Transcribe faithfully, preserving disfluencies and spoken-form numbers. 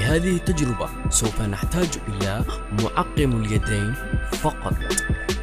لهذه التجربة سوف نحتاج إلى معقم اليدين فقط.